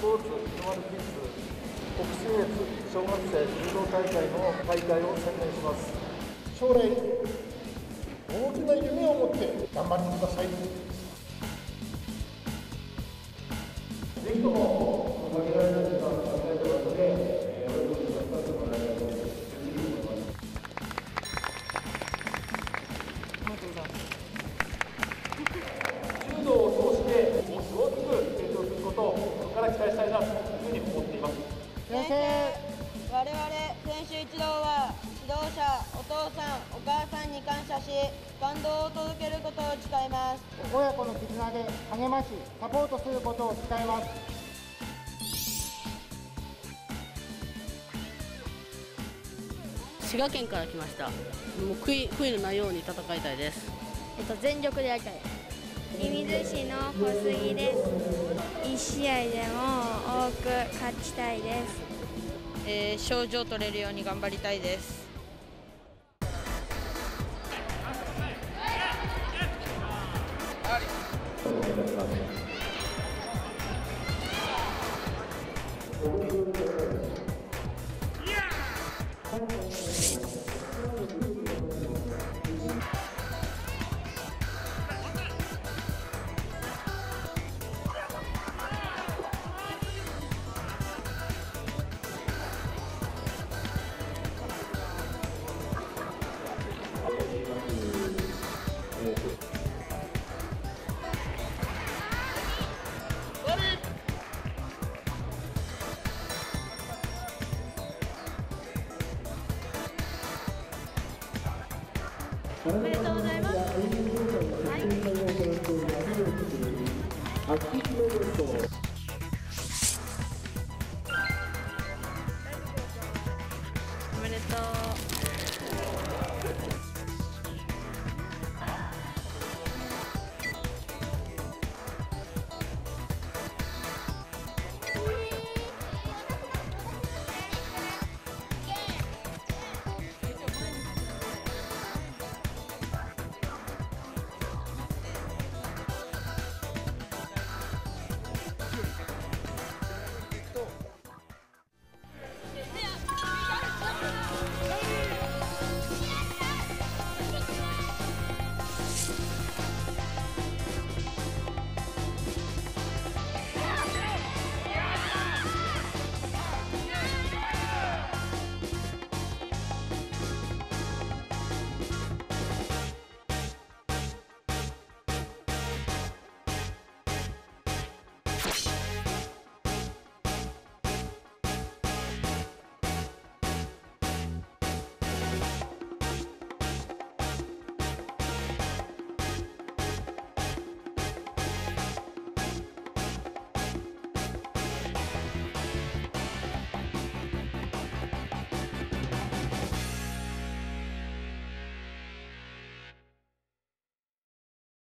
ポーツ日の丸キッズ北信越小学生柔道大会の大会を宣伝します。将来大きな夢を持って頑張ってください。ぜひとも限られた時間を考えてますので、お仕事を使ってもらいたいと思います。柔道を通してものすごく成長することをこれから期待したいなというふうに思っています。 先生、我々選手一同は指導者、お父さん、お母さんに感謝し、感動を届けることを誓います。 親子の絆で励まし、サポートすることを誓います。 滋賀県から来ました。もう悔いのないように戦いたいです。 全力でやりたい。射水市の小杉です。1試合でも多く勝ちたいです。 賞状取れるように頑張りたいです。 おめでとうございます。おめでとう。